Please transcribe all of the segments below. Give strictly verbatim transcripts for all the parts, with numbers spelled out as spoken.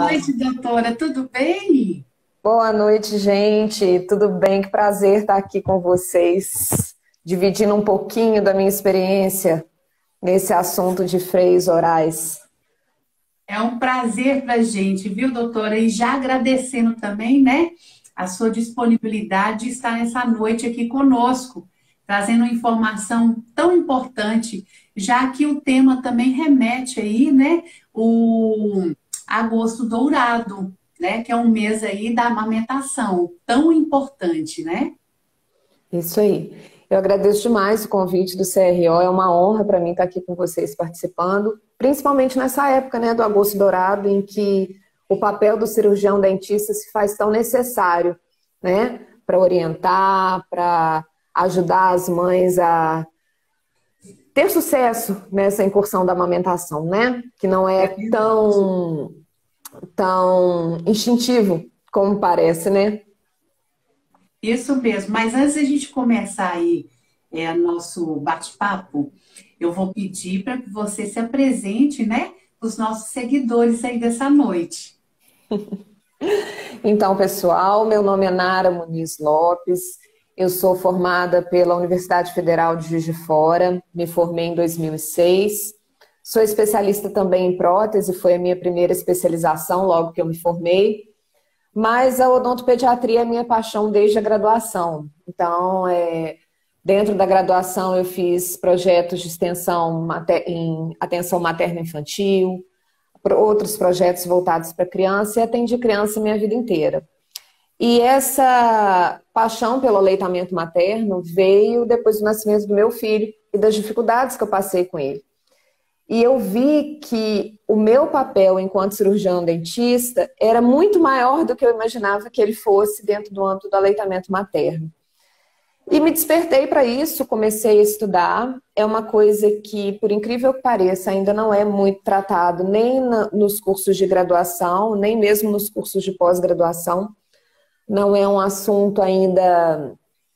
noite, doutora. Tudo bem? Boa noite, gente. Tudo bem? Que prazer estar aqui com vocês, dividindo um pouquinho da minha experiência nesse assunto de freios orais. É um prazer para a gente, viu, doutora? E já agradecendo também, né, a sua disponibilidade de estar nessa noite aqui conosco, trazendo informação tão importante, já que o tema também remete aí, né, o agosto dourado, né, que é um mês aí da amamentação, tão importante, né? Isso aí. Eu agradeço demais o convite do C R O. É uma honra para mim estar aqui com vocês participando, principalmente nessa época, né, do agosto dourado, em que o papel do cirurgião dentista se faz tão necessário, né, para orientar, para ajudar as mães a ter sucesso nessa incursão da amamentação, né? Que não é É verdade. tão, tão instintivo como parece, né? Isso mesmo. Mas antes da gente começar aí é, nosso bate-papo, eu vou pedir para que você se apresente, né, para os nossos seguidores aí dessa noite. Então, pessoal, meu nome é Nara Muniz Lopes, eu sou formada pela Universidade Federal de Juiz de Fora, me formei em dois mil e seis, sou especialista também em prótese, foi a minha primeira especialização logo que eu me formei, mas a odontopediatria é minha paixão desde a graduação. Então, é, dentro da graduação eu fiz projetos de extensão mater- em atenção materno-infantil, pro- outros projetos voltados para criança e atendi criança minha vida inteira. E essa paixão pelo aleitamento materno veio depois do nascimento do meu filho e das dificuldades que eu passei com ele. E eu vi que o meu papel enquanto cirurgião dentista era muito maior do que eu imaginava que ele fosse dentro do âmbito do aleitamento materno. E me despertei para isso, comecei a estudar. É uma coisa que, por incrível que pareça, ainda não é muito tratado nem na, nos cursos de graduação, nem mesmo nos cursos de pós-graduação. Não é um assunto ainda,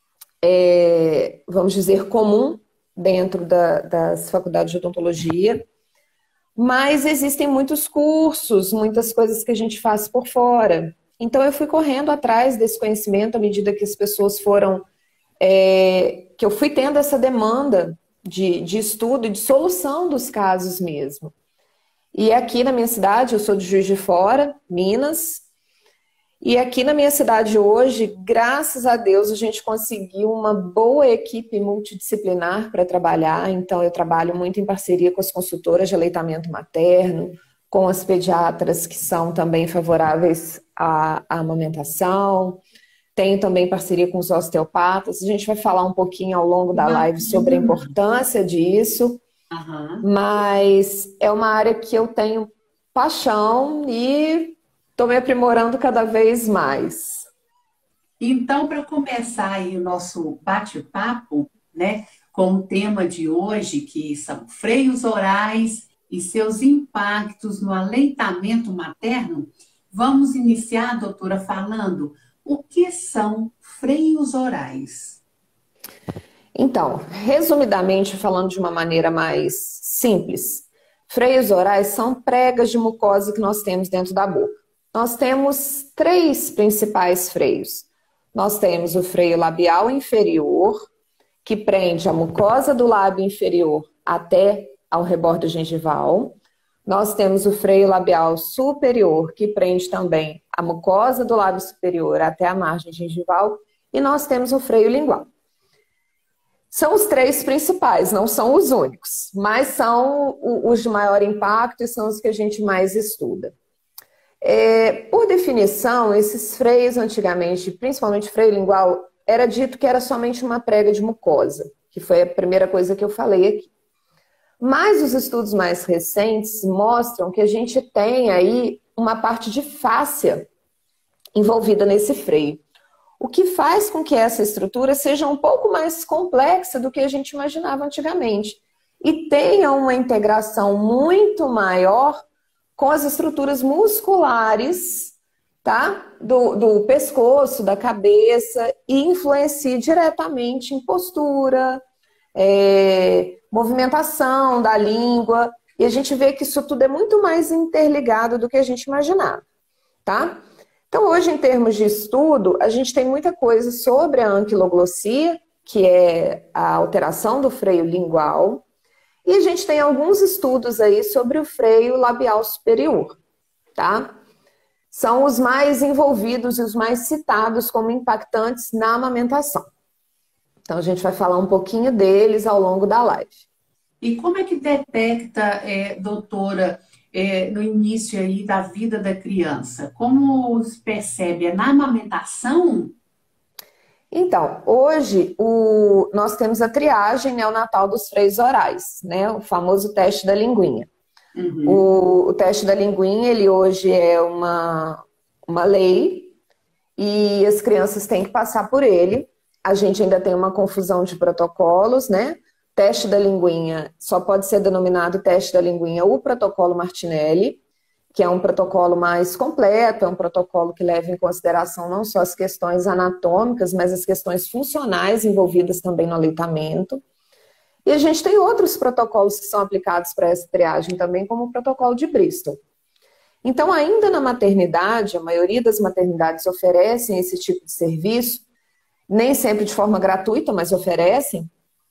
é, vamos dizer, comum dentro da, das faculdades de odontologia. Mas existem muitos cursos, muitas coisas que a gente faz por fora. Então eu fui correndo atrás desse conhecimento à medida que as pessoas foram é, que eu fui tendo essa demanda de, de estudo e de solução dos casos mesmo. E aqui na minha cidade, eu sou de Juiz de Fora, Minas, e aqui na minha cidade hoje, graças a Deus, a gente conseguiu uma boa equipe multidisciplinar para trabalhar. Então eu trabalho muito em parceria com as consultoras de aleitamento materno, com as pediatras que são também favoráveis à, à amamentação. Tenho também parceria com os osteopatas. A gente vai falar um pouquinho ao longo da live sobre a Bacana. importância disso, Aham. mas é uma área que eu tenho paixão e estou me aprimorando cada vez mais. Então, para começar aí o nosso bate-papo, né, com o tema de hoje, que são freios orais e seus impactos no aleitamento materno, vamos iniciar, doutora, falando o que são freios orais. Então, resumidamente, falando de uma maneira mais simples, freios orais são pregas de mucosa que nós temos dentro da boca. Nós temos três principais freios. Nós temos o freio labial inferior, que prende a mucosa do lábio inferior até ao rebordo gengival. Nós temos o freio labial superior, que prende também a mucosa do lábio superior até a margem gengival. E nós temos o freio lingual. São os três principais, não são os únicos, mas são os de maior impacto e são os que a gente mais estuda. É, por definição, esses freios antigamente, principalmente freio lingual, era dito que era somente uma prega de mucosa, que foi a primeira coisa que eu falei aqui. Mas os estudos mais recentes mostram que a gente tem aí uma parte de fáscia envolvida nesse freio, o que faz com que essa estrutura seja um pouco mais complexa do que a gente imaginava antigamente e tenha uma integração muito maior com as estruturas musculares, tá? Do, do pescoço, da cabeça, e influencia diretamente em postura, é, movimentação da língua, e a gente vê que isso tudo é muito mais interligado do que a gente imaginava. tá? Então, hoje, em termos de estudo, a gente tem muita coisa sobre a anquiloglossia, que é a alteração do freio lingual, e a gente tem alguns estudos aí sobre o freio labial superior, tá? São os mais envolvidos e os mais citados como impactantes na amamentação. Então, a gente vai falar um pouquinho deles ao longo da live. E como é que detecta, é, doutora, é, no início aí da vida da criança? Como se percebe? É na amamentação? Então, hoje o, nós temos a triagem neonatal dos freios orais, né? O famoso teste da linguinha. Uhum. O, o teste da linguinha, ele hoje é uma, uma lei e as crianças têm que passar por ele. A gente ainda tem uma confusão de protocolos, né? Teste da linguinha só pode ser denominado teste da linguinha o protocolo Martinelli, que é um protocolo mais completo, é um protocolo que leva em consideração não só as questões anatômicas, mas as questões funcionais envolvidas também no aleitamento. E a gente tem outros protocolos que são aplicados para essa triagem também, como o protocolo de Bristol. Então, ainda na maternidade, a maioria das maternidades oferecem esse tipo de serviço, nem sempre de forma gratuita, mas oferecem.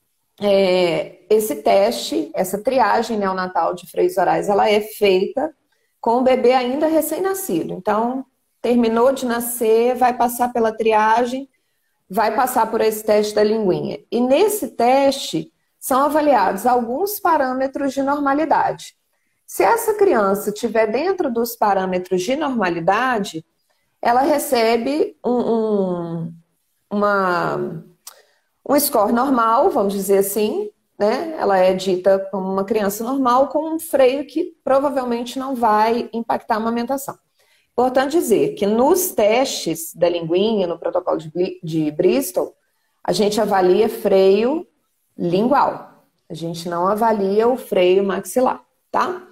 É, esse teste, essa triagem neonatal de freios orais, ela é feita com o bebê ainda recém-nascido. Então, terminou de nascer, vai passar pela triagem, vai passar por esse teste da linguinha. E nesse teste são avaliados alguns parâmetros de normalidade. Se essa criança estiver dentro dos parâmetros de normalidade, ela recebe um, um, uma, um score normal, vamos dizer assim, né? Ela é dita como uma criança normal com um freio que provavelmente não vai impactar a amamentação. Importante dizer que nos testes da linguinha, no protocolo de, de Bristol, a gente avalia freio lingual. A gente não avalia o freio maxilar, tá?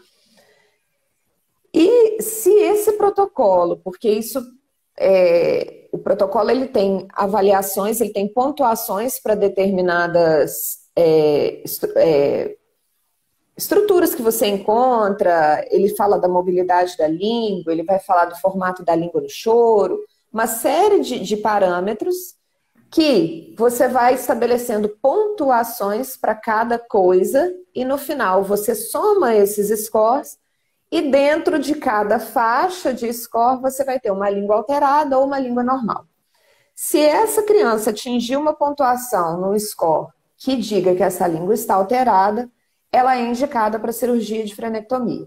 E se esse protocolo, porque isso, é, o protocolo ele tem avaliações, ele tem pontuações para determinadas É, é, estruturas que você encontra, ele fala da mobilidade da língua, ele vai falar do formato da língua no choro, uma série de, de parâmetros que você vai estabelecendo pontuações para cada coisa e no final você soma esses scores e dentro de cada faixa de score você vai ter uma língua alterada ou uma língua normal. Se essa criança atingir uma pontuação no score que diga que essa língua está alterada, ela é indicada para cirurgia de frenectomia.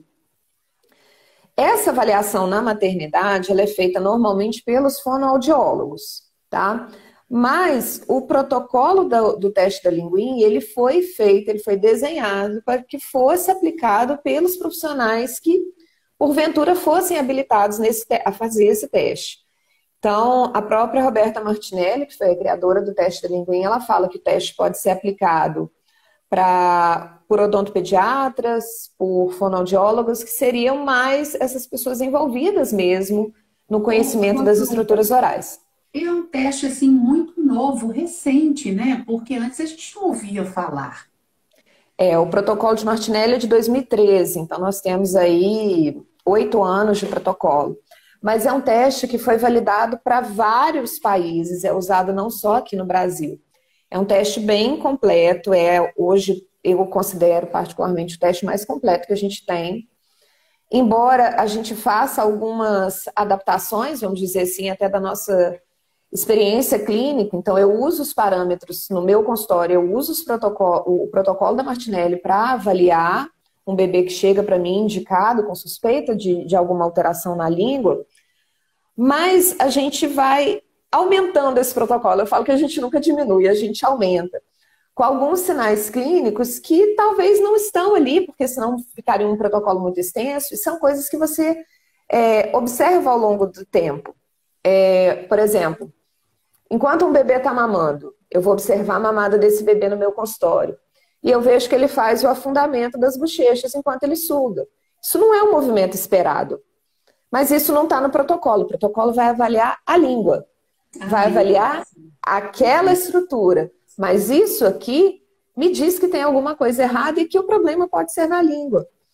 Essa avaliação na maternidade, ela é feita normalmente pelos fonoaudiólogos, tá? Mas o protocolo do, do teste da linguinha, ele foi feito, ele foi desenhado para que fosse aplicado pelos profissionais que, porventura, fossem habilitados nesse, a fazer esse teste. Então, a própria Roberta Martinelli, que foi a criadora do teste da linguinha, ela fala que o teste pode ser aplicado pra, por odontopediatras, por fonoaudiólogos, que seriam mais essas pessoas envolvidas mesmo no conhecimento das estruturas orais. É um teste, assim, muito novo, recente, né? Porque antes a gente não ouvia falar. É, o protocolo de Martinelli é de dois mil e treze, então nós temos aí oito anos de protocolo. Mas é um teste que foi validado para vários países, é usado não só aqui no Brasil. É um teste bem completo, é hoje eu considero particularmente o teste mais completo que a gente tem. Embora a gente faça algumas adaptações, vamos dizer assim, até da nossa experiência clínica, então eu uso os parâmetros no meu consultório, eu uso os protocolo, o protocolo da Martinelli para avaliar um bebê que chega para mim indicado com suspeita de, de alguma alteração na língua, mas a gente vai aumentando esse protocolo. Eu falo que a gente nunca diminui, a gente aumenta. Com alguns sinais clínicos que talvez não estão ali, porque senão ficaria um protocolo muito extenso, e são coisas que você é, observa ao longo do tempo. É, por exemplo, enquanto um bebê está mamando, eu vou observar a mamada desse bebê no meu consultório. E eu vejo que ele faz o afundamento das bochechas enquanto ele suga. Isso não é um movimento esperado. Mas isso não está no protocolo. O protocolo vai avaliar a língua. Vai avaliar aquela estrutura. Mas isso aqui me diz que tem alguma coisa errada e que o problema pode ser na língua.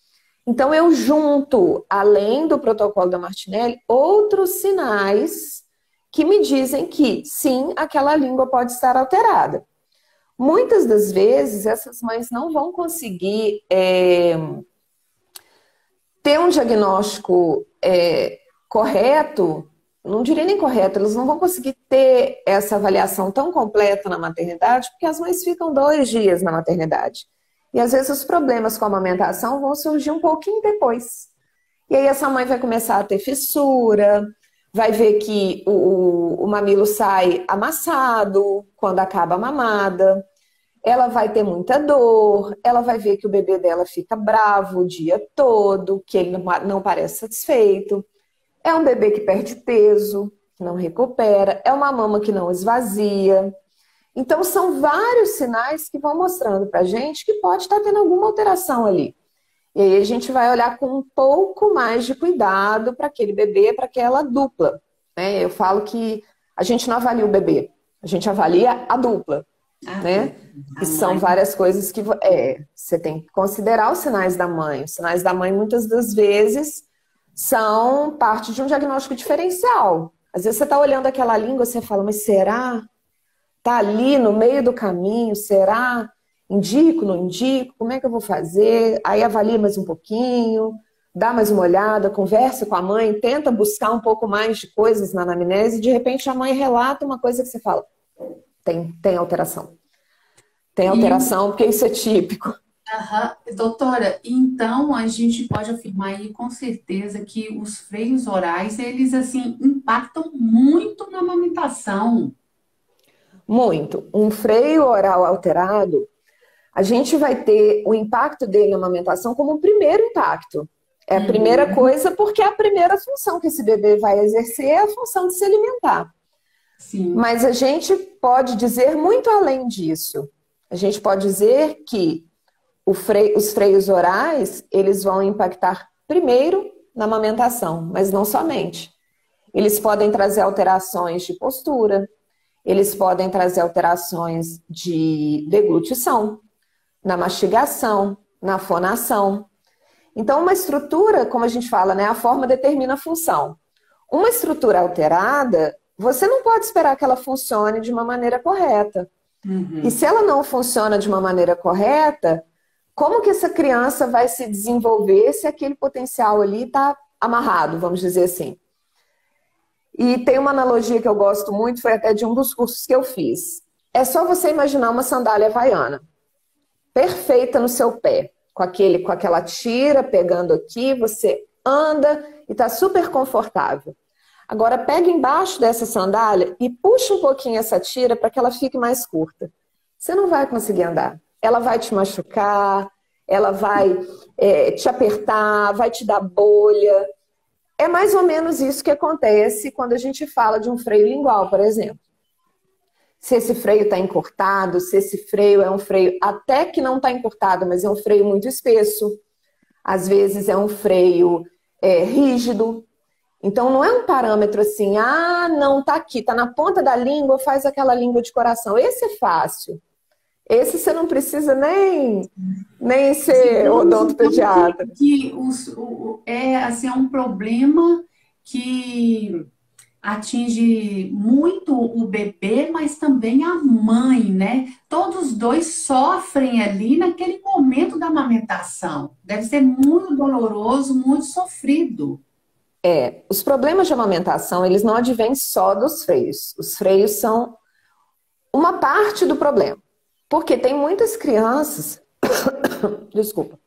Então, eu junto, além do protocolo da Martinelli, outros sinais que me dizem que, sim, aquela língua pode estar alterada. Muitas das vezes, essas mães não vão conseguir é, ter um diagnóstico é, correto, não diria nem correto, elas não vão conseguir ter essa avaliação tão completa na maternidade, porque as mães ficam dois dias na maternidade. E às vezes os problemas com a amamentação vão surgir um pouquinho depois. E aí essa mãe vai começar a ter fissura, vai ver que o, o, o mamilo sai amassado quando acaba a mamada, ela vai ter muita dor, ela vai ver que o bebê dela fica bravo o dia todo, que ele não, não parece satisfeito. É um bebê que perde peso, que não recupera, é uma mama que não esvazia. Então, são vários sinais que vão mostrando pra gente que pode estar tendo alguma alteração ali. E aí a gente vai olhar com um pouco mais de cuidado para aquele bebê, para aquela dupla, né? Eu falo que a gente não avalia o bebê, a gente avalia a dupla, ah, né? Que são várias coisas que é, você tem que considerar os sinais da mãe. Os sinais da mãe, muitas das vezes, são parte de um diagnóstico diferencial. Às vezes você está olhando aquela língua e você fala, mas será? Tá ali no meio do caminho, será? Indico, não indico? Como é que eu vou fazer? Aí avalia mais um pouquinho, dá mais uma olhada, conversa com a mãe, tenta buscar um pouco mais de coisas na anamnese e de repente a mãe relata uma coisa que você fala, tem, tem alteração. Tem alteração, e... porque isso é típico. Uhum. Doutora, então a gente pode afirmar aí com certeza que os freios orais, eles assim, impactam muito na amamentação. Muito. Um freio oral alterado, a gente vai ter o impacto dele na amamentação como o primeiro impacto. É a primeira uhum. coisa, porque é a primeira função que esse bebê vai exercer, é a função de se alimentar. Sim. Mas a gente pode dizer muito além disso. A gente pode dizer que o freio, os freios orais, eles vão impactar primeiro na amamentação, mas não somente. Eles podem trazer alterações de postura, eles podem trazer alterações de deglutição, na mastigação, na fonação. Então, uma estrutura, como a gente fala, né, a forma determina a função. Uma estrutura alterada, você não pode esperar que ela funcione de uma maneira correta. Uhum. E se ela não funciona de uma maneira correta, como que essa criança vai se desenvolver se aquele potencial ali está amarrado, vamos dizer assim? E tem uma analogia que eu gosto muito, foi até de um dos cursos que eu fiz. É só você imaginar uma sandália havaiana, perfeita no seu pé, com, aquele, com aquela tira pegando aqui, você anda e está super confortável. Agora pega embaixo dessa sandália e puxa um pouquinho essa tira para que ela fique mais curta. Você não vai conseguir andar. Ela vai te machucar, ela vai é, te apertar, vai te dar bolha. É mais ou menos isso que acontece quando a gente fala de um freio lingual, por exemplo. Se esse freio está encurtado, se esse freio é um freio até que não está encurtado, mas é um freio muito espesso. Às vezes é um freio é, rígido. Então não é um parâmetro assim, ah, não, tá aqui, tá na ponta da língua, faz aquela língua de coração. Esse é fácil. Esse você não precisa nem, nem ser odontopediatra. Que os, o, é, assim, é um problema que atinge muito o bebê, mas também a mãe, né? Todos os dois sofrem ali naquele momento da amamentação. Deve ser muito doloroso, muito sofrido. É, os problemas de amamentação, eles não advêm só dos freios. Os freios são uma parte do problema. Porque tem muitas crianças, desculpa,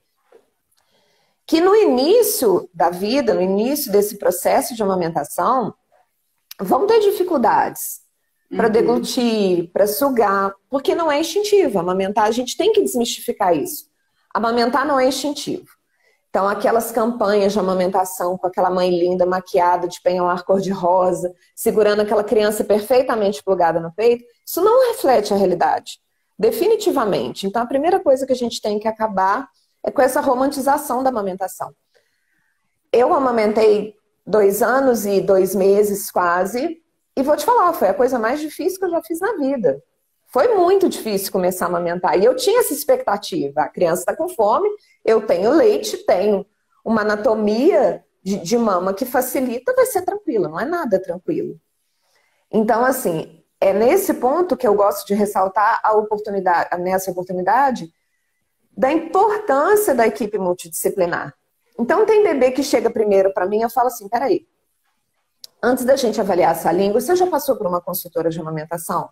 que no início da vida, no início desse processo de amamentação, vão ter dificuldades para uhum. deglutir, para sugar, porque não é instintivo. Amamentar, a gente tem que desmistificar isso. Amamentar não é instintivo. Então, aquelas campanhas de amamentação com aquela mãe linda, maquiada, de penhoar cor-de-rosa, segurando aquela criança perfeitamente plugada no peito, isso não reflete a realidade. Definitivamente. Então, a primeira coisa que a gente tem que acabar é com essa romantização da amamentação. Eu amamentei dois anos e dois meses quase, e vou te falar, foi a coisa mais difícil que eu já fiz na vida. Foi muito difícil começar a amamentar. E eu tinha essa expectativa. A criança está com fome, eu tenho leite, tenho uma anatomia de, de mama que facilita, vai ser tranquilo, não é nada tranquilo. Então, assim, é nesse ponto que eu gosto de ressaltar a oportunidade, nessa oportunidade, da importância da equipe multidisciplinar. Então, tem bebê que chega primeiro para mim, eu falo assim, peraí, antes da gente avaliar essa língua, você já passou por uma consultora de amamentação?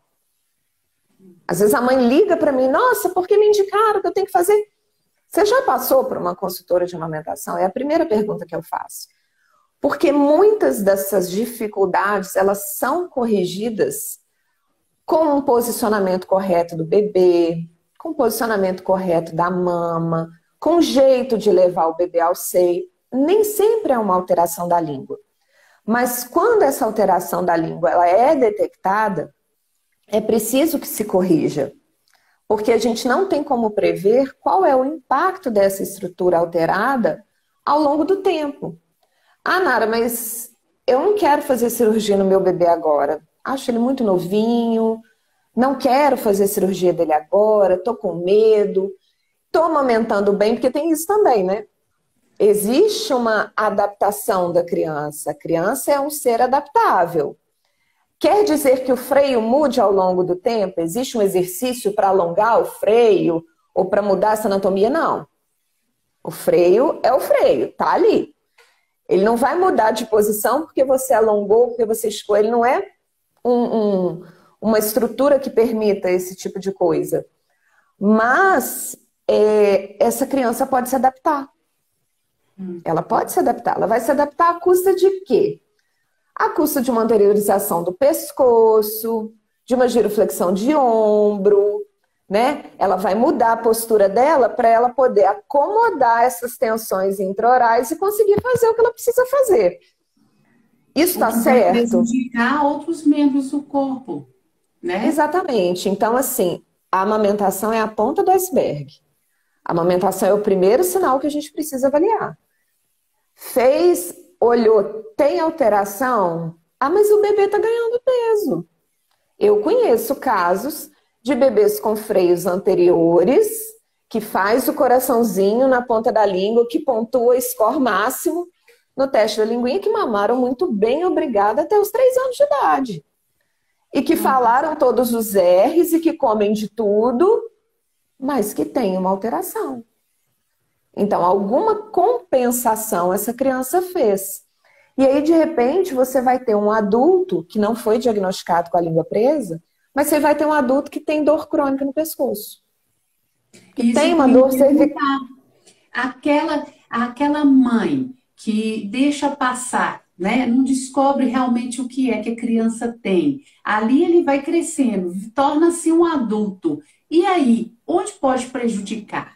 Às vezes a mãe liga para mim, nossa, por que me indicaram que eu tenho que fazer? Você já passou por uma consultora de amamentação? É a primeira pergunta que eu faço. Porque muitas dessas dificuldades, elas são corrigidas com um posicionamento correto do bebê, com o posicionamento correto da mama, com o jeito de levar o bebê ao seio. Nem sempre é uma alteração da língua. Mas quando essa alteração da língua ela é detectada, é preciso que se corrija. Porque a gente não tem como prever qual é o impacto dessa estrutura alterada ao longo do tempo. Ah, Nara, mas eu não quero fazer cirurgia no meu bebê agora. Acho ele muito novinho, não quero fazer cirurgia dele agora, tô com medo, tô amamentando bem, porque tem isso também, né? Existe uma adaptação da criança. A criança é um ser adaptável. Quer dizer que o freio mude ao longo do tempo? Existe um exercício para alongar o freio ou para mudar essa anatomia? Não. O freio é o freio, tá ali. Ele não vai mudar de posição porque você alongou, porque você escolheu. Ele não é um, um, uma estrutura que permita esse tipo de coisa. Mas é, essa criança pode se adaptar. Hum. Ela pode se adaptar. Ela vai se adaptar à custa de quê? À custa de uma anteriorização do pescoço, de uma giroflexão de ombro, né? Ela vai mudar a postura dela para ela poder acomodar essas tensões intraorais e conseguir fazer o que ela precisa fazer. Isso está certo? Vai prejudicar outros membros do corpo, né? Exatamente. Então, assim, a amamentação é a ponta do iceberg. A amamentação é o primeiro sinal que a gente precisa avaliar. Fez, olhou, tem alteração? Ah, mas o bebê está ganhando peso. Eu conheço casos de bebês com freios anteriores, que faz o coraçãozinho na ponta da língua, que pontua score máximo no teste da linguinha, que mamaram muito bem, obrigada, até os três anos de idade. E que falaram todos os R's e que comem de tudo, mas que tem uma alteração. Então, alguma compensação essa criança fez. E aí, de repente, você vai ter um adulto que não foi diagnosticado com a língua presa, mas você vai ter um adulto que tem dor crônica no pescoço. Que Isso tem uma dor cervical. Aquela, aquela mãe que deixa passar, né? Não descobre realmente o que é que a criança tem. Ali ele vai crescendo, torna-se um adulto. E aí, onde pode prejudicar?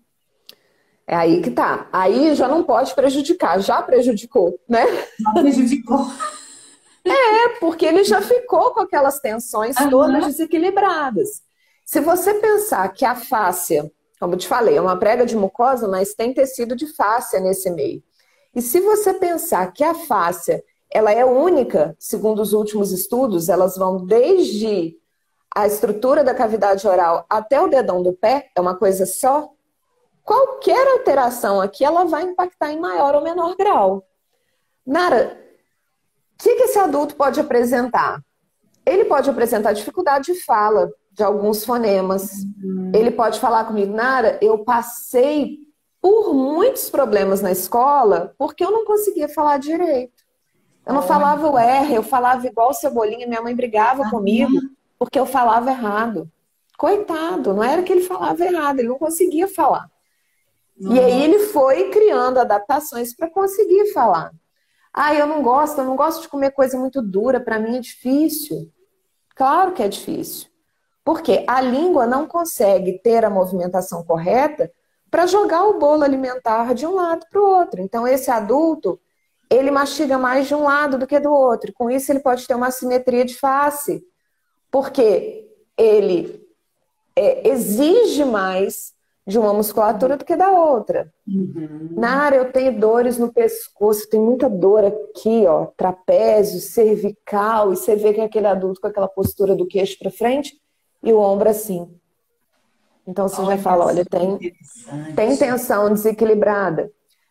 É aí que tá. Aí já não pode prejudicar, já prejudicou, né? Já prejudicou. É, porque ele já ficou com aquelas tensões uhum. todas desequilibradas. Se você pensar que a fáscia, como eu te falei, é uma prega de mucosa, mas tem tecido de fáscia nesse meio. E se você pensar que a fáscia, ela é única, segundo os últimos estudos, elas vão desde a estrutura da cavidade oral até o dedão do pé, é uma coisa só, qualquer alteração aqui, ela vai impactar em maior ou menor grau. Nara, o que, que esse adulto pode apresentar? Ele pode apresentar dificuldade de fala de alguns fonemas. Uhum. Ele pode falar comigo, Nara, eu passei por muitos problemas na escola porque eu não conseguia falar direito. Eu não falava o R, eu falava igual Cebolinha, minha mãe brigava uhum. comigo porque eu falava errado. Coitado, não era que ele falava errado, ele não conseguia falar. Uhum. E aí ele foi criando adaptações para conseguir falar. Ah, eu não gosto, eu não gosto de comer coisa muito dura, para mim é difícil. Claro que é difícil. Porque a língua não consegue ter a movimentação correta para jogar o bolo alimentar de um lado para o outro. Então esse adulto, ele mastiga mais de um lado do que do outro. Com isso ele pode ter uma assimetria de face. Porque ele é, exige mais de uma musculatura do que da outra. Uhum. Nara, eu tenho dores no pescoço, tem muita dor aqui, ó, trapézio, cervical, e você vê que é aquele adulto com aquela postura do queixo para frente e o ombro assim. Então você olha, já fala, olha, tem, tem tensão desequilibrada.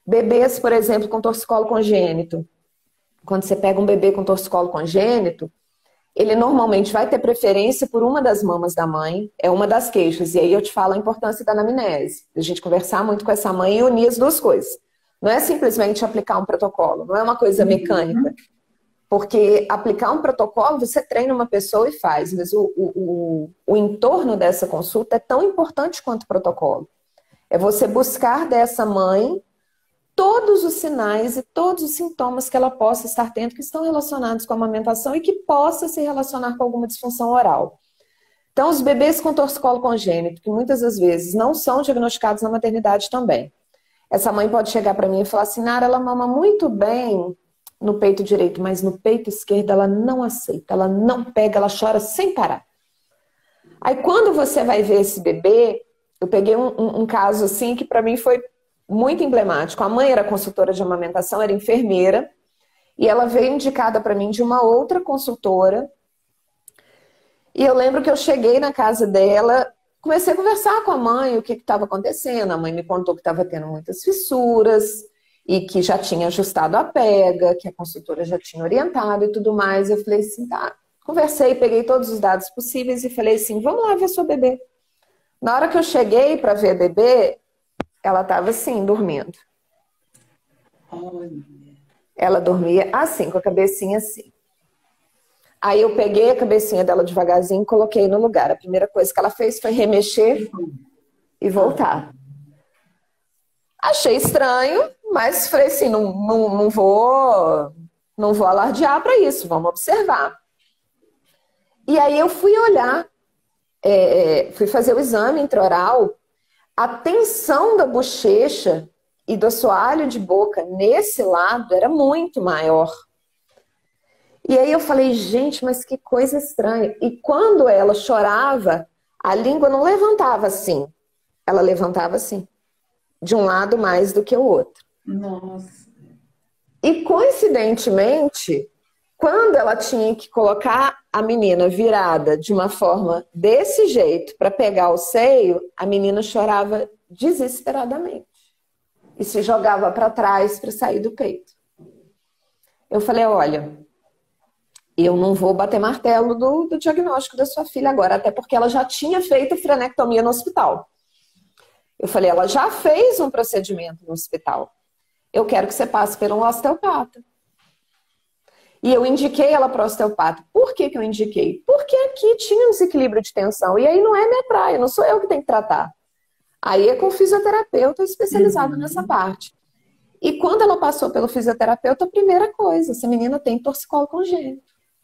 Bebês, por exemplo, com torcicolo congênito. Quando você pega um bebê com torcicolo congênito, ele normalmente vai ter preferência por uma das mamas da mãe, é uma das queixas. E aí eu te falo a importância da anamnese, a gente conversar muito com essa mãe e unir as duas coisas. Não é simplesmente aplicar um protocolo, não é uma coisa mecânica. Porque aplicar um protocolo, você treina uma pessoa e faz, mas o, o, o, o entorno dessa consulta é tão importante quanto o protocolo. É você buscar dessa mãe todos os sinais e todos os sintomas que ela possa estar tendo que estão relacionados com a amamentação e que possa se relacionar com alguma disfunção oral. Então, os bebês com torcicolo congênito, que muitas das vezes não são diagnosticados na maternidade também. Essa mãe pode chegar para mim e falar assim, Nara, ela mama muito bem no peito direito, mas no peito esquerdo ela não aceita, ela não pega, ela chora sem parar. Aí, quando você vai ver esse bebê, eu peguei um, um, um caso assim que para mim foi muito emblemático. A mãe era consultora de amamentação, era enfermeira, e ela veio indicada para mim de uma outra consultora. E eu lembro que eu cheguei na casa dela, comecei a conversar com a mãe o que estava acontecendo. A mãe me contou que estava tendo muitas fissuras e que já tinha ajustado a pega, que a consultora já tinha orientado e tudo mais. Eu falei assim, tá. Conversei, peguei todos os dados possíveis e falei assim, vamos lá ver seu bebê. Na hora que eu cheguei para ver a bebê, ela estava assim, dormindo. Olha. Ela dormia assim, com a cabecinha assim. Aí eu peguei a cabecinha dela devagarzinho e coloquei no lugar. A primeira coisa que ela fez foi remexer e voltar. Achei estranho, mas falei assim, não, não, não, vou, não vou alardear para isso, vamos observar. E aí eu fui olhar, é, fui fazer o exame intraoral. A tensão da bochecha e do assoalho de boca nesse lado era muito maior. E aí eu falei, gente, mas que coisa estranha. E quando ela chorava, a língua não levantava assim. Ela levantava assim, de um lado mais do que o outro. Nossa. E coincidentemente, quando ela tinha que colocar a menina virada de uma forma desse jeito para pegar o seio, a menina chorava desesperadamente e se jogava para trás para sair do peito. Eu falei, olha, eu não vou bater martelo do, do diagnóstico da sua filha agora, até porque ela já tinha feito frenectomia no hospital. Eu falei, ela já fez um procedimento no hospital. Eu quero que você passe por um osteopata. E eu indiquei ela para o osteopata. Por que que eu indiquei? Porque aqui tinha um desequilíbrio de tensão. E aí não é minha praia, não sou eu que tenho que tratar. Aí é com o fisioterapeuta especializado uhum. nessa parte. E quando ela passou pelo fisioterapeuta, a primeira coisa, essa menina tem torcicolo congênito.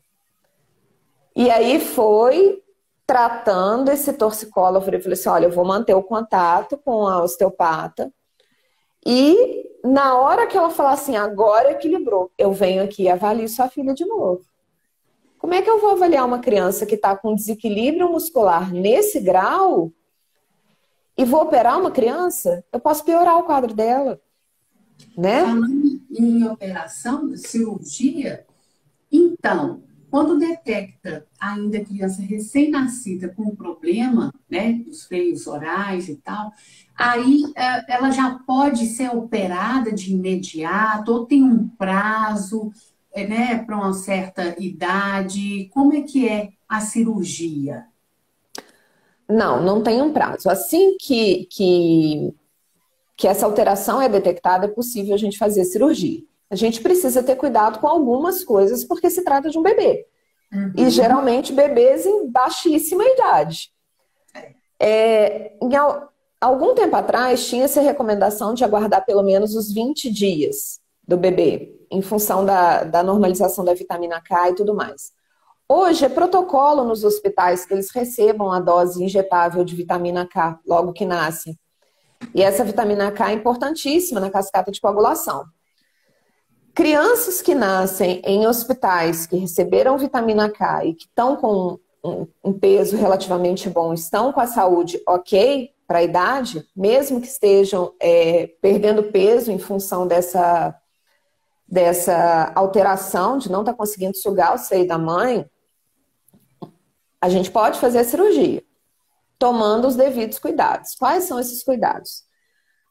E aí foi tratando esse torcicolo. Eu falei assim, olha, eu vou manter o contato com a osteopata. E na hora que ela falar assim, agora equilibrou, eu venho aqui e avalio sua filha de novo. Como é que eu vou avaliar uma criança que está com desequilíbrio muscular nesse grau e vou operar uma criança? Eu posso piorar o quadro dela, né? Falando em operação, cirurgia, então, quando detecta ainda criança recém-nascida com problema, né, dos freios orais e tal, aí ela já pode ser operada de imediato ou tem um prazo, né, para uma certa idade? Como é que é a cirurgia? Não, não tem um prazo. Assim que, que, que essa alteração é detectada, é possível a gente fazer cirurgia. A gente precisa ter cuidado com algumas coisas, porque se trata de um bebê. Uhum. E geralmente bebês em baixíssima idade. É, em algum tempo atrás, tinha essa recomendação de aguardar pelo menos os vinte dias do bebê, em função da, da normalização da vitamina K e tudo mais. Hoje é protocolo nos hospitais que eles recebam a dose injetável de vitamina K logo que nascem. E essa vitamina K é importantíssima na cascata de coagulação. Crianças que nascem em hospitais que receberam vitamina K e que estão com um peso relativamente bom, estão com a saúde ok para a idade, mesmo que estejam é, perdendo peso em função dessa, dessa alteração de não estar conseguindo sugar o seio da mãe, a gente pode fazer a cirurgia, tomando os devidos cuidados. Quais são esses cuidados?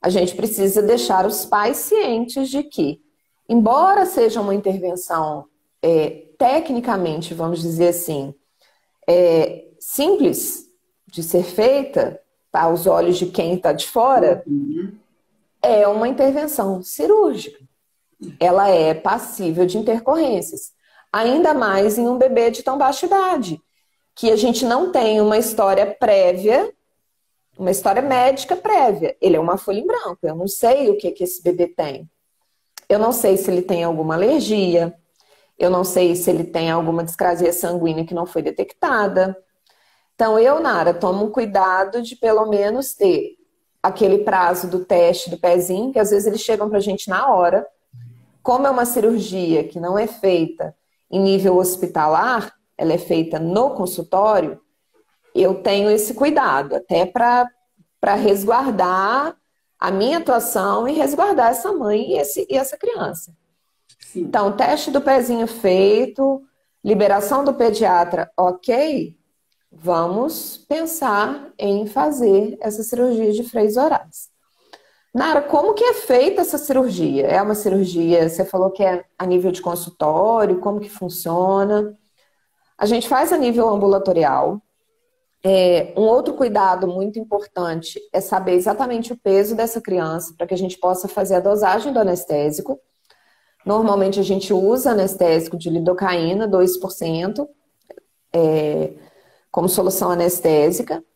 a gente precisa deixar os pais cientes de que, embora seja uma intervenção é, tecnicamente, vamos dizer assim, é, simples de ser feita, tá, aos olhos de quem está de fora, Uhum. é uma intervenção cirúrgica. Ela é passível de intercorrências. Ainda mais em um bebê de tão baixa idade, que a gente não tem uma história prévia, uma história médica prévia. Ele é uma folha em branco, eu não sei o que, que esse bebê tem. Eu não sei se ele tem alguma alergia, eu não sei se ele tem alguma discrasia sanguínea que não foi detectada. Então eu, Nara, tomo um cuidado de pelo menos ter aquele prazo do teste do pezinho, que às vezes eles chegam pra gente na hora. Como é uma cirurgia que não é feita em nível hospitalar, ela é feita no consultório, eu tenho esse cuidado, até para para resguardar a minha atuação e resguardar essa mãe e, esse, e essa criança. Sim. Então, teste do pezinho feito, liberação do pediatra, ok, vamos pensar em fazer essa cirurgia de freios orais. Nara, como que é feita essa cirurgia? É uma cirurgia, você falou que é a nível de consultório, como que funciona? A gente faz a nível ambulatorial. É, um outro cuidado muito importante é saber exatamente o peso dessa criança para que a gente possa fazer a dosagem do anestésico. Normalmente a gente usa anestésico de lidocaína, dois por cento, é, como solução anestésica.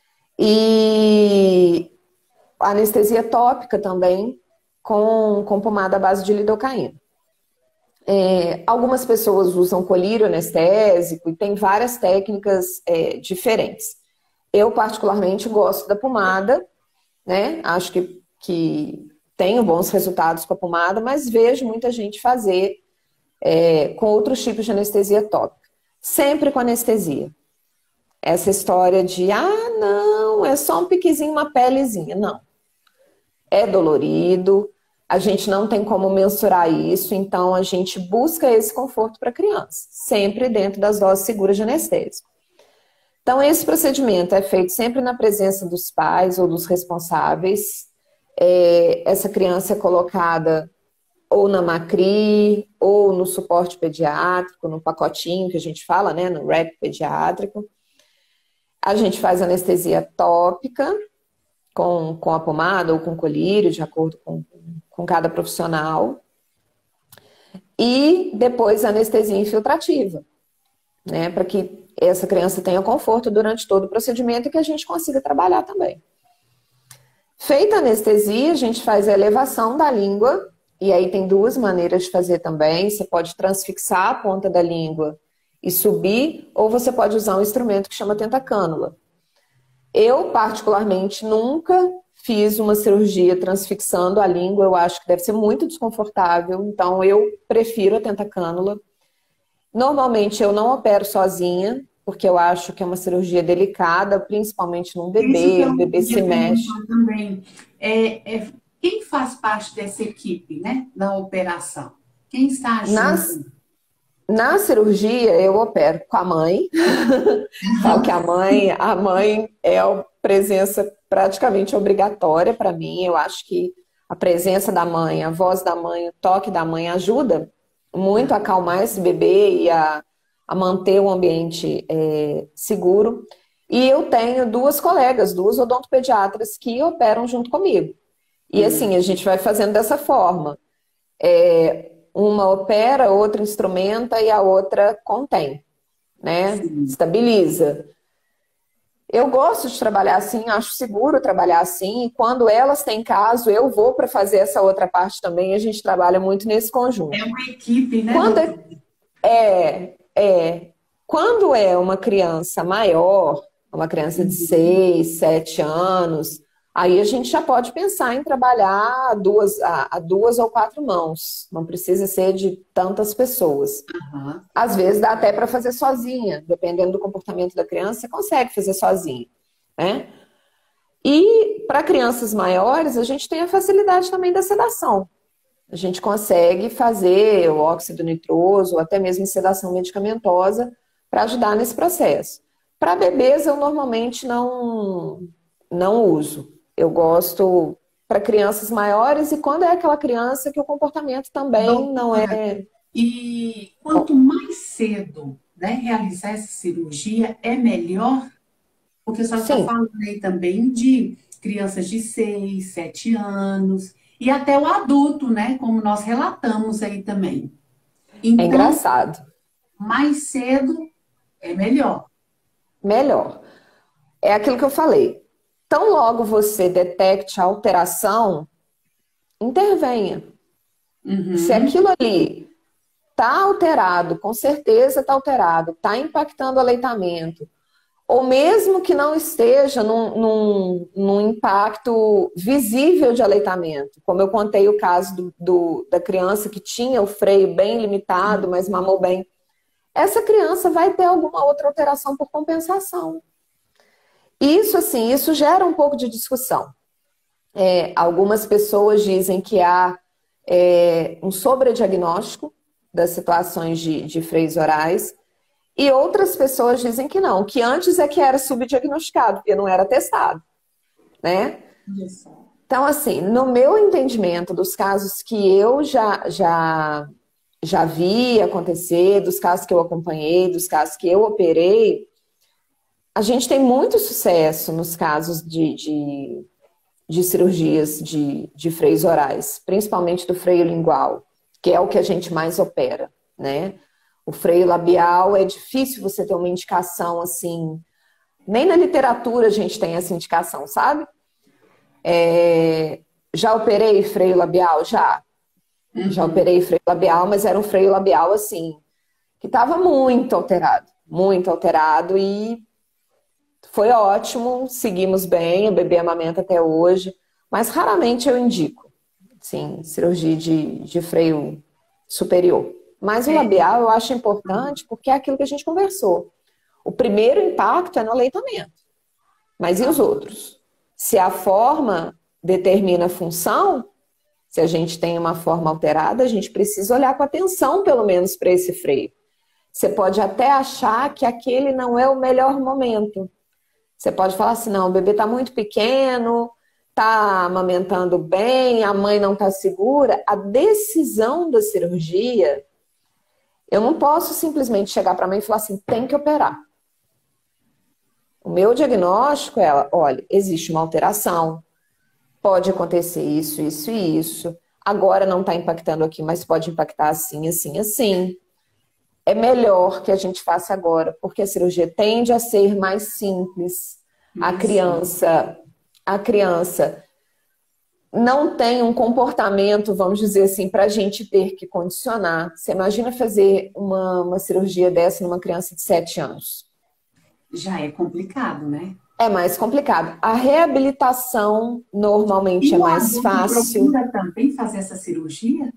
E a anestesia tópica também, com, com pomada à base de lidocaína. É, algumas pessoas usam colírio anestésico e tem várias técnicas é, diferentes. Eu, particularmente, gosto da pomada, né? Acho que, que tenho bons resultados com a pomada, mas vejo muita gente fazer é, com outros tipos de anestesia tópica. Sempre com anestesia. Essa história de, ah, não, é só um piquezinho, uma pelezinha. Não. É dolorido. A gente não tem como mensurar isso, então a gente busca esse conforto para a criança, sempre dentro das doses seguras de anestésico. Então, esse procedimento é feito sempre na presença dos pais ou dos responsáveis. É, essa criança é colocada ou na macri, ou no suporte pediátrico, no pacotinho que a gente fala, né, no wrap pediátrico. A gente faz anestesia tópica, com, com a pomada ou com colírio, de acordo com com cada profissional, e depois a anestesia infiltrativa, né, para que essa criança tenha conforto durante todo o procedimento e que a gente consiga trabalhar também. Feita a anestesia, a gente faz a elevação da língua, e aí tem duas maneiras de fazer também, você pode transfixar a ponta da língua e subir, ou você pode usar um instrumento que chama tentacânula. Eu, particularmente, nunca fiz uma cirurgia transfixando a língua, eu acho que deve ser muito desconfortável, então eu prefiro a tentacânula. Normalmente eu não opero sozinha, porque eu acho que é uma cirurgia delicada, principalmente num bebê, o bebê se mexe. Também. É, é, quem faz parte dessa equipe, né, da operação? Quem está junto? Nas, na cirurgia eu opero com a mãe, falo que a mãe, a mãe é a presença praticamente obrigatória para mim. Eu acho que a presença da mãe, a voz da mãe, o toque da mãe ajuda muito a acalmar esse bebê e a, a manter o ambiente é, seguro. E eu tenho duas colegas, duas odontopediatras que operam junto comigo. E assim, a gente vai fazendo dessa forma. É, uma opera, outra instrumenta e a outra contém, né? Sim. Estabiliza. Eu gosto de trabalhar assim, acho seguro trabalhar assim, e quando elas têm caso, eu vou para fazer essa outra parte também, a gente trabalha muito nesse conjunto. É uma equipe, né? Quando é, é, é, quando é uma criança maior, uma criança de seis, sete anos, aí a gente já pode pensar em trabalhar a duas, a, a duas ou quatro mãos, não precisa ser de tantas pessoas. Uhum. Às vezes dá até para fazer sozinha, dependendo do comportamento da criança, você consegue fazer sozinha, né? E para crianças maiores, a gente tem a facilidade também da sedação. A gente consegue fazer o óxido nitroso, ou até mesmo sedação medicamentosa, para ajudar nesse processo. Para bebês, eu normalmente não, não uso. Eu gosto para crianças maiores e quando é aquela criança que o comportamento também não Doutora, é e quanto bom. mais cedo, né, realizar essa cirurgia, é melhor. Porque a senhora está Sim, falando aí também de crianças de seis, sete anos, e até o adulto, né? Como nós relatamos aí também. é Então, engraçado. mais cedo é melhor. Melhor. É aquilo que eu falei. Tão logo você detecte a alteração, intervenha. Se Uhum. aquilo ali está alterado, com certeza está alterado, está impactando o aleitamento, ou mesmo que não esteja num, num, num impacto visível de aleitamento, como eu contei o caso do, do, da criança que tinha o freio bem limitado, mas mamou bem, essa criança vai ter alguma outra alteração por compensação. Isso, assim, isso gera um pouco de discussão. É, algumas pessoas dizem que há é, um sobrediagnóstico das situações de, de freios orais, e outras pessoas dizem que não, que antes é que era subdiagnosticado, porque não era testado, né? Isso. Então, assim, no meu entendimento dos casos que eu já, já, já vi acontecer, dos casos que eu acompanhei, dos casos que eu operei, a gente tem muito sucesso nos casos de, de, de cirurgias de, de freios orais, principalmente do freio lingual, que é o que a gente mais opera, né? O freio labial é difícil você ter uma indicação assim, nem na literatura a gente tem essa indicação, sabe? É, já operei freio labial? Já. Já Uhum. operei freio labial, mas era um freio labial assim, que estava muito alterado, muito alterado e foi ótimo, seguimos bem, o bebê amamenta até hoje, mas raramente eu indico, sim, cirurgia de, de freio superior. Mas o É, labial eu acho importante porque é aquilo que a gente conversou. O primeiro impacto é no aleitamento, mas e tá os bom. outros? Se a forma determina a função, se a gente tem uma forma alterada, a gente precisa olhar com atenção, pelo menos, para esse freio. Você pode até achar que aquele não é o melhor momento. Você pode falar assim, não, o bebê está muito pequeno, está amamentando bem, a mãe não está segura. A decisão da cirurgia, eu não posso simplesmente chegar para a mãe e falar assim, tem que operar. O meu diagnóstico é, olha, existe uma alteração, pode acontecer isso, isso e isso. Agora não está impactando aqui, mas pode impactar assim, assim, assim. É melhor que a gente faça agora, porque a cirurgia tende a ser mais simples. A Mais sim. criança, a criança não tem um comportamento, vamos dizer assim, para a gente ter que condicionar. Você imagina fazer uma, uma cirurgia dessa numa criança de sete anos? Já é complicado, né? É mais complicado. A reabilitação normalmente E é o mais adulto fácil. procura também fazer essa cirurgia?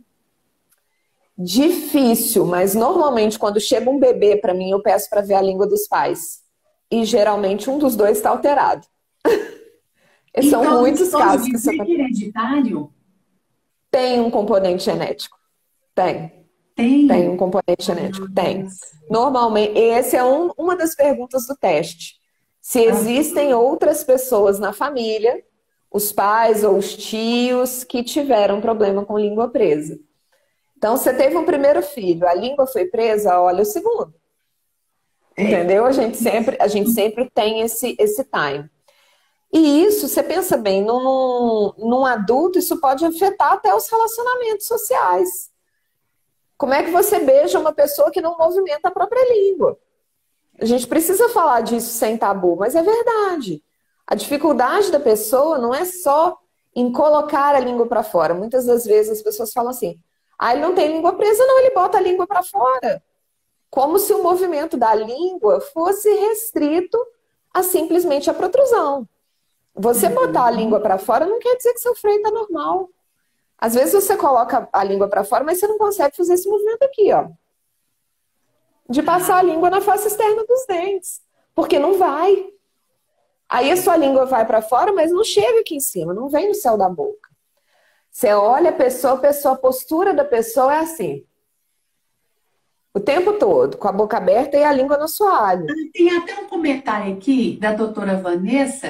Difícil, mas normalmente quando chega um bebê para mim, eu peço para ver a língua dos pais. E geralmente um dos dois está alterado. E são Então, isso muitos pode casos que isso dizer que é acontece. hereditário? Tem um componente genético? Tem. Tem um Tem. componente genético? Tem. Ah, Normalmente, essa é um, uma das perguntas do teste. Se ah, existem outras pessoas na família, os pais ou os tios, que tiveram problema com língua presa. Então, você teve um primeiro filho, a língua foi presa, olha o segundo. é. Entendeu? A gente sempre, a gente sempre tem esse, esse time. E isso, você pensa bem, num, num adulto, isso pode afetar até os relacionamentos sociais. Como é que você beija uma pessoa que não movimenta a própria língua? A gente precisa falar disso sem tabu, mas é verdade. A dificuldade da pessoa não é só em colocar a língua para fora. Muitas das vezes as pessoas falam assim: ah, ele não tem língua presa, não, ele bota a língua para fora. Como se o movimento da língua fosse restrito a simplesmente a protrusão. Você botar a língua Uhum. para fora não quer dizer que seu freio está normal. Às vezes você coloca a língua para fora, mas você não consegue fazer esse movimento aqui, ó. De passar a Ah, língua na face externa dos dentes. Porque não vai. Aí a sua língua vai para fora, mas não chega aqui em cima, não vem no céu da boca. Você olha a pessoa, a pessoa, a postura da pessoa é assim. O tempo todo, com a boca aberta e a língua no assoalho. tem até um comentário aqui da doutora Vanessa.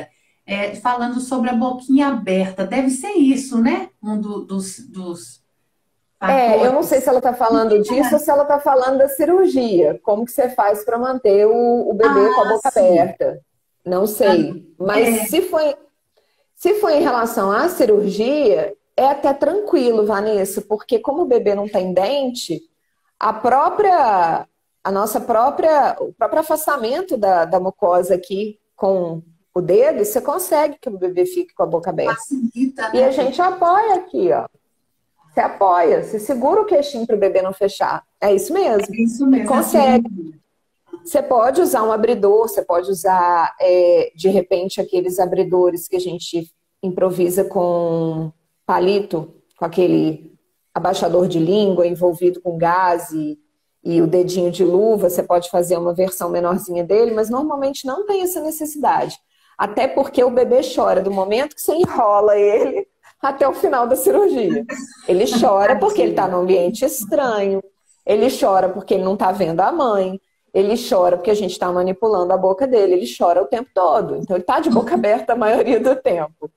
é, falando sobre a boquinha aberta. Deve ser isso, né? Um do- dos, dos É, eu não sei fatores. se ela está falando disso ou se ela está falando da cirurgia. Como que você faz para manter o, o bebê com a Ah, boca sim. aberta? Não Ah, sei. Mas é, se foi, se foi em relação à cirurgia, é até tranquilo, Vanessa, porque como o bebê não tem dente, a própria, a nossa própria, o próprio afastamento da, da mucosa aqui com o dedo, você consegue que o bebê fique com a boca aberta. facilita, E a né, gente doutor? apoia aqui, ó. Você apoia, você segura o queixinho para o bebê não fechar. É isso mesmo. É isso mesmo, a Consegue. cirurgia. Você pode usar um abridor, você pode usar, é, de repente, aqueles abridores que a gente improvisa com palito, com aquele abaixador de língua envolvido com gás e, e o dedinho de luva. Você pode fazer uma versão menorzinha dele, mas normalmente não tem essa necessidade. Até porque o bebê chora do momento que você enrola ele até o final da cirurgia. Ele chora porque ele está Tadinho. num ambiente estranho, ele chora porque ele não está vendo a mãe. Ele chora porque a gente está manipulando a boca dele, ele chora o tempo todo. Então ele está de boca aberta a maioria do tempo.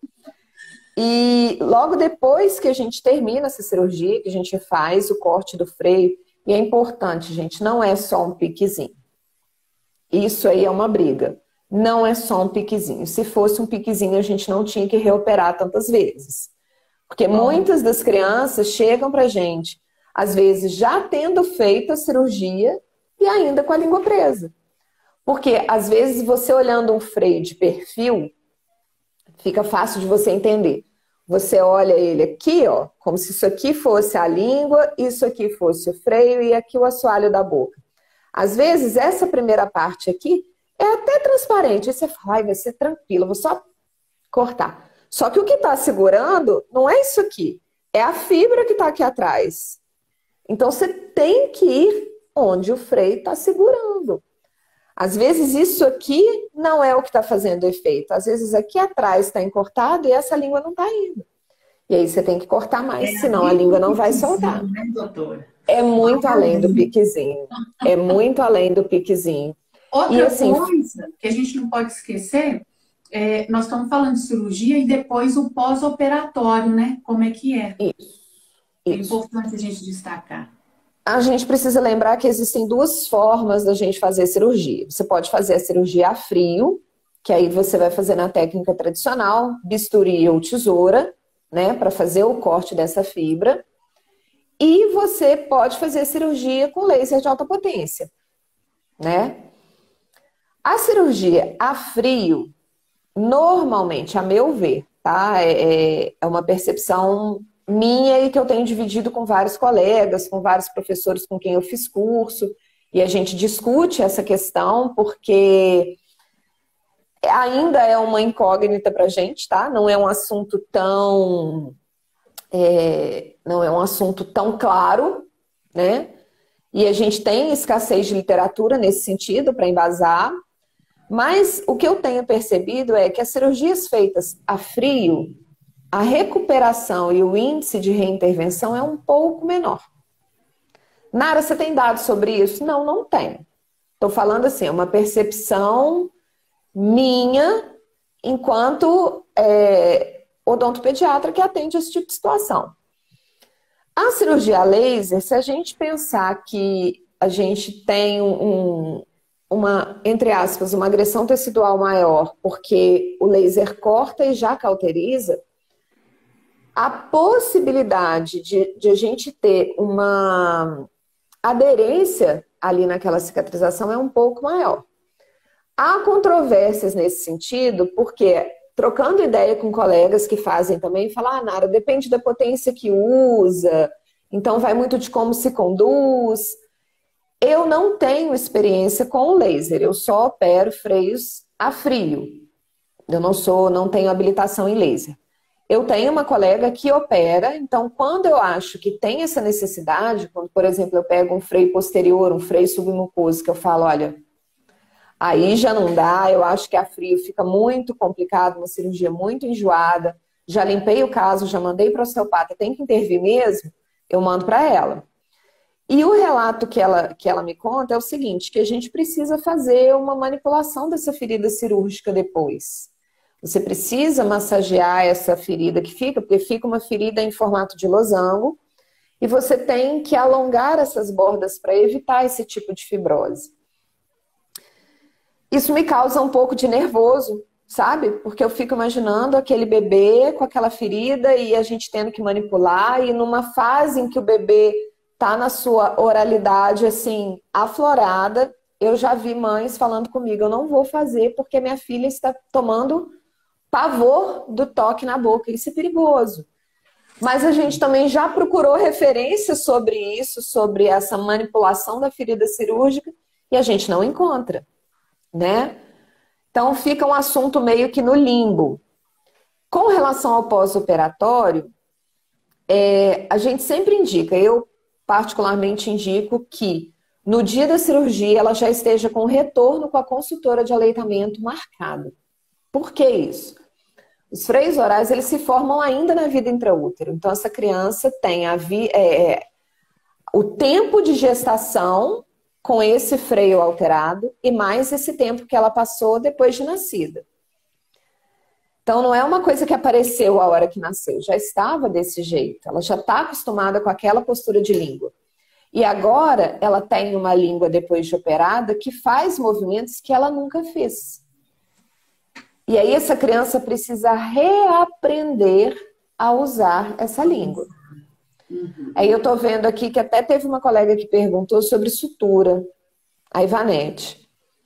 E logo depois que a gente termina essa cirurgia, que a gente faz o corte do freio, e é importante, gente, não é só um piquezinho. Isso aí é uma briga. Não é só um piquezinho. Se fosse um piquezinho, a gente não tinha que reoperar tantas vezes. Porque Bom, muitas das crianças chegam pra gente, às vezes já tendo feito a cirurgia e ainda com a língua presa. Porque às vezes você olhando um freio de perfil, fica fácil de você entender. Você olha ele aqui, ó, como se isso aqui fosse a língua, isso aqui fosse o freio e aqui o assoalho da boca. Às vezes essa primeira parte aqui é até transparente. Aí você fala, ai, vai ser tranquilo, vou só cortar. Só que o que está segurando não é isso aqui, é a fibra que está aqui atrás. Então você tem que ir onde o freio está segurando. Às vezes isso aqui não é o que está fazendo efeito. Às vezes aqui atrás está encortado e essa língua não está indo. E aí você tem que cortar é mais, senão a além língua do não vai soltar. piquezinho, né, doutora? É muito Vai além do além. piquezinho. É muito além do piquezinho. E Outra assim, coisa que a gente não pode esquecer, é, nós estamos falando de cirurgia e depois o pós-operatório, né? Como é que é? isso, É isso. importante a gente destacar. A gente precisa lembrar que existem duas formas da gente fazer cirurgia. Você pode fazer a cirurgia a frio, que aí você vai fazer na técnica tradicional, bisturi ou tesoura, né, para fazer o corte dessa fibra. E você pode fazer a cirurgia com laser de alta potência, né? A cirurgia a frio, normalmente, a meu ver, tá? É, é é uma percepção minha e que eu tenho dividido com vários colegas, com vários professores com quem eu fiz curso, e a gente discute essa questão porque ainda é uma incógnita para a gente, tá? Não é um assunto tão, é, não é um assunto tão claro, né? E a gente tem escassez de literatura nesse sentido para embasar. Mas o que eu tenho percebido é que as cirurgias feitas a frio, a recuperação e o índice de reintervenção é um pouco menor. Nara, você tem dados sobre isso? Não, não tenho. Estou falando assim, é uma percepção minha enquanto é, odontopediatra que atende esse tipo de situação. A cirurgia a laser, se a gente pensar que a gente tem um, uma, entre aspas, uma agressão tecidual maior, porque o laser corta e já cauteriza, a possibilidade de, de a gente ter uma aderência ali naquela cicatrização é um pouco maior. Há controvérsias nesse sentido, porque trocando ideia com colegas que fazem também, falam, ah, Nara, depende da potência que usa, então vai muito de como se conduz. Eu não tenho experiência com o laser, eu só opero freios a frio. Eu não sou, não tenho habilitação em laser. Eu tenho uma colega que opera, então quando eu acho que tem essa necessidade, quando, por exemplo, eu pego um freio posterior, um freio submucoso, que eu falo, olha, aí já não dá, eu acho que a frio fica muito complicado, uma cirurgia muito enjoada, já limpei o caso, já mandei para o osteopata, tem que intervir mesmo, eu mando para ela. E o relato que ela, que ela me conta é o seguinte, que a gente precisa fazer uma manipulação dessa ferida cirúrgica depois. Você precisa massagear essa ferida que fica, porque fica uma ferida em formato de losango, e você tem que alongar essas bordas para evitar esse tipo de fibrose. Isso me causa um pouco de nervoso, sabe? Porque eu fico imaginando aquele bebê com aquela ferida e a gente tendo que manipular, e numa fase em que o bebê tá na sua oralidade, assim, aflorada, eu já vi mães falando comigo, eu não vou fazer porque minha filha está tomando pavor do toque na boca. Isso é perigoso. Mas a gente também já procurou referências sobre isso, sobre essa manipulação da ferida cirúrgica, e a gente não encontra, né? Então fica um assunto meio que no limbo. Com relação ao pós-operatório, é, a gente sempre indica, eu particularmente indico que no dia da cirurgia ela já esteja com o retorno com a consultora de aleitamento marcado. Por que isso? Os freios orais, eles se formam ainda na vida intraútero. Então, essa criança tem a vi, é, o tempo de gestação com esse freio alterado e mais esse tempo que ela passou depois de nascida. Então, não é uma coisa que apareceu a hora que nasceu. Já estava desse jeito. Ela já está acostumada com aquela postura de língua. E agora, ela tem uma língua depois de operada que faz movimentos que ela nunca fez. E aí essa criança precisa reaprender a usar essa língua. Uhum. Aí eu tô vendo aqui que até teve uma colega que perguntou sobre sutura, a Ivanete.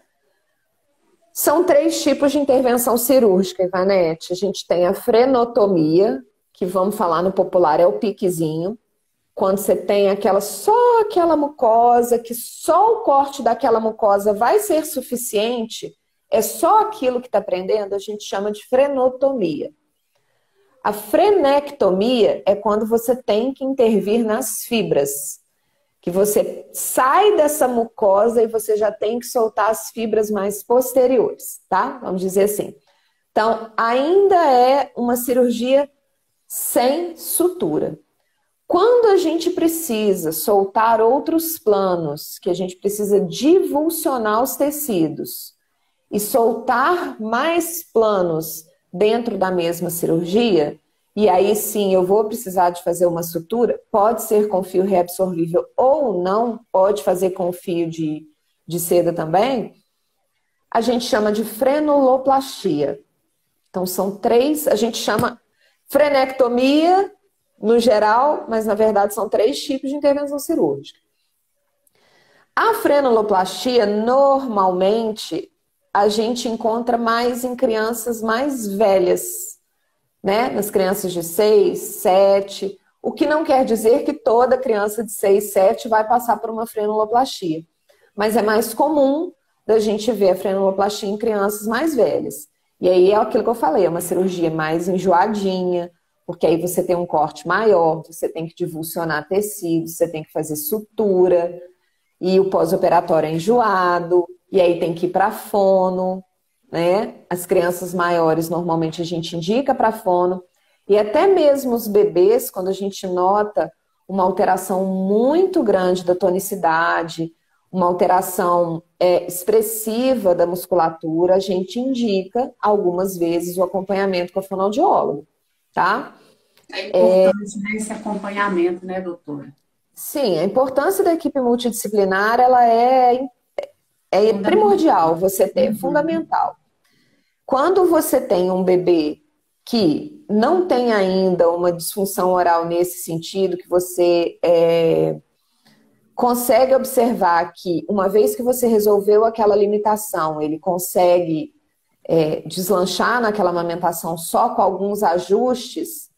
São três tipos de intervenção cirúrgica, Ivanete. A gente tem a frenotomia, que vamos falar no popular, é o piquezinho. Quando você tem aquela, só aquela mucosa, que só o corte daquela mucosa vai ser suficiente, é só aquilo que está prendendo, a gente chama de frenotomia. A frenectomia é quando você tem que intervir nas fibras, que você sai dessa mucosa e você já tem que soltar as fibras mais posteriores, tá? Vamos dizer assim. Então, ainda é uma cirurgia sem sutura. Quando a gente precisa soltar outros planos, que a gente precisa divulsionar os tecidos, e soltar mais planos dentro da mesma cirurgia, e aí sim eu vou precisar de fazer uma sutura, pode ser com fio reabsorvível ou não, pode fazer com fio de, de seda também, a gente chama de frenuloplastia. Então são três, a gente chama frenectomia no geral, mas na verdade são três tipos de intervenção cirúrgica. A frenuloplastia normalmente a gente encontra mais em crianças mais velhas, né? Nas crianças de seis, sete, o que não quer dizer que toda criança de seis, sete vai passar por uma frenuloplastia. Mas é mais comum da gente ver a frenuloplastia em crianças mais velhas. E aí é aquilo que eu falei, é uma cirurgia mais enjoadinha, porque aí você tem um corte maior, você tem que divulsionar tecido, você tem que fazer sutura, e o pós-operatório é enjoado, e aí tem que ir para fono, né? As crianças maiores, normalmente, a gente indica para fono. E até mesmo os bebês, quando a gente nota uma alteração muito grande da tonicidade, uma alteração é, expressiva da musculatura, a gente indica, algumas vezes, o acompanhamento com a fonoaudiólogo, tá? É importante, é... né, esse acompanhamento, né, doutora? Sim, a importância da equipe multidisciplinar, ela é... É primordial você ter, é fundamental. Quando você tem um bebê que não tem ainda uma disfunção oral nesse sentido, que você é, consegue observar que uma vez que você resolveu aquela limitação, ele consegue é, deslanchar naquela amamentação só com alguns ajustes,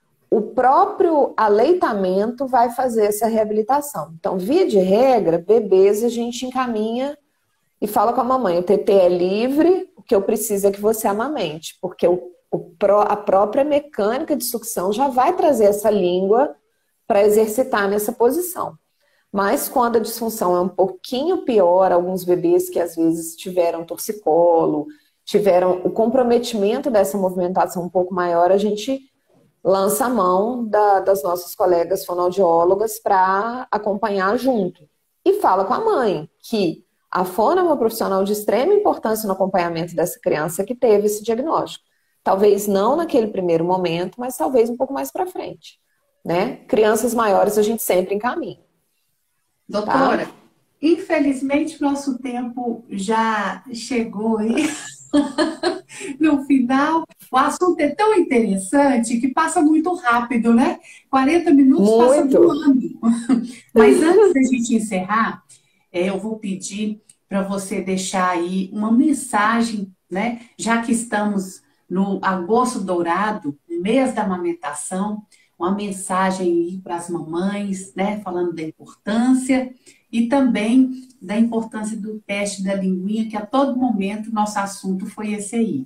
o próprio aleitamento vai fazer essa reabilitação. Então, via de regra, bebês a gente encaminha e fala com a mamãe, o T T é livre, o que eu preciso é que você amamente, porque o, o, a própria mecânica de sucção já vai trazer essa língua para exercitar nessa posição. Mas quando a disfunção é um pouquinho pior, alguns bebês que às vezes tiveram torcicolo, tiveram o comprometimento dessa movimentação um pouco maior, a gente lança a mão da, das nossas colegas fonoaudiólogas para acompanhar junto. E fala com a mãe que a fono é uma profissional de extrema importância no acompanhamento dessa criança que teve esse diagnóstico. Talvez não naquele primeiro momento, mas talvez um pouco mais para frente, né? Crianças maiores a gente sempre encaminha. Doutora, tá? Infelizmente nosso tempo já chegou aí no final. O assunto é tão interessante que passa muito rápido, né? quarenta minutos muito. Passa voando. Mas antes da gente encerrar, eu vou pedir para você deixar aí uma mensagem, né? Já que estamos no agosto dourado, mês da amamentação, uma mensagem para as mamães, né? Falando da importância e também da importância do teste da linguinha, que a todo momento nosso assunto foi esse aí.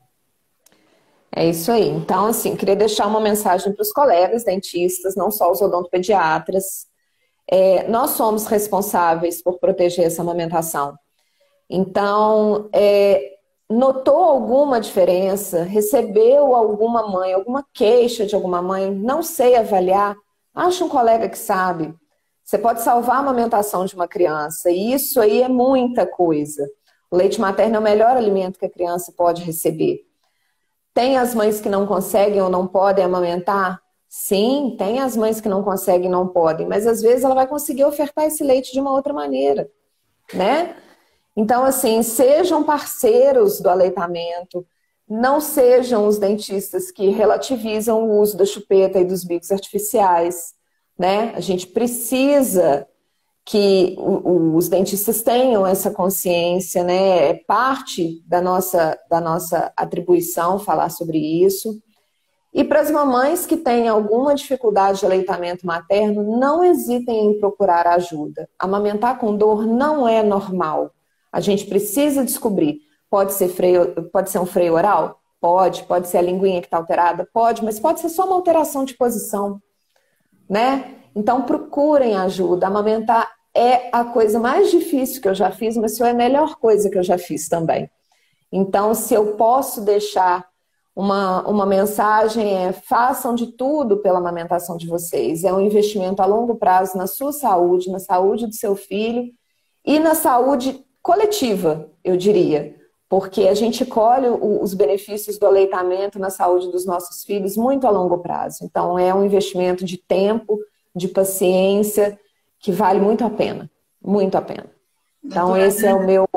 É isso aí. Então, assim, queria deixar uma mensagem para os colegas dentistas, não só os odontopediatras. É, nós somos responsáveis por proteger essa amamentação. Então, é, notou alguma diferença? Recebeu alguma mãe, alguma queixa de alguma mãe? Não sei avaliar? Acha um colega que sabe. Você pode salvar a amamentação de uma criança, e isso aí é muita coisa. O leite materno é o melhor alimento que a criança pode receber. Tem as mães que não conseguem ou não podem amamentar? Sim, tem as mães que não conseguem e não podem, mas às vezes ela vai conseguir ofertar esse leite de uma outra maneira, né? Então, assim, sejam parceiros do aleitamento, não sejam os dentistas que relativizam o uso da chupeta e dos bicos artificiais, né? A gente precisa que os dentistas tenham essa consciência, né? É parte da nossa, da nossa atribuição falar sobre isso. E para as mamães que têm alguma dificuldade de aleitamento materno, não hesitem em procurar ajuda. Amamentar com dor não é normal. A gente precisa descobrir. Pode ser freio, pode ser um freio oral? Pode. Pode ser a linguinha que está alterada? Pode, mas pode ser só uma alteração de posição, né? Então procurem ajuda. Amamentar é a coisa mais difícil que eu já fiz, mas foi a melhor coisa que eu já fiz também. Então, se eu posso deixar uma, uma mensagem, é: façam de tudo pela amamentação de vocês. É um investimento a longo prazo na sua saúde, na saúde do seu filho e na saúde coletiva, eu diria. Porque a gente colhe os benefícios do aleitamento na saúde dos nossos filhos muito a longo prazo. Então, é um investimento de tempo, de paciência, que vale muito a pena. Muito a pena. Então, Doutora, esse é o meu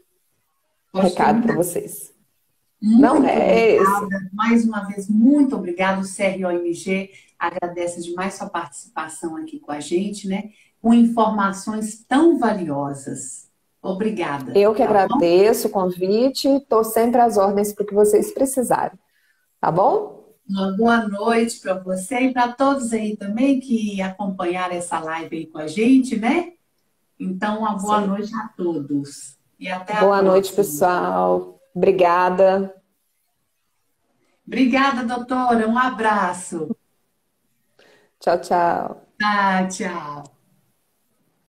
recado para vocês. Muito Não é obrigada. Esse. Mais uma vez, muito obrigada. O C R O M G agradece demais sua participação aqui com a gente, né? Com informações tão valiosas. Obrigada. Eu que tá agradeço bom? o convite. Estou sempre às ordens para o que vocês precisarem. Tá bom? Uma boa noite para você e para todos aí também que acompanharam essa live aí com a gente, né? Então, uma boa Sim. noite a todos. E até boa a noite, pessoal. Obrigada. Obrigada, doutora. Um abraço. Tchau, tchau. Ah, tchau.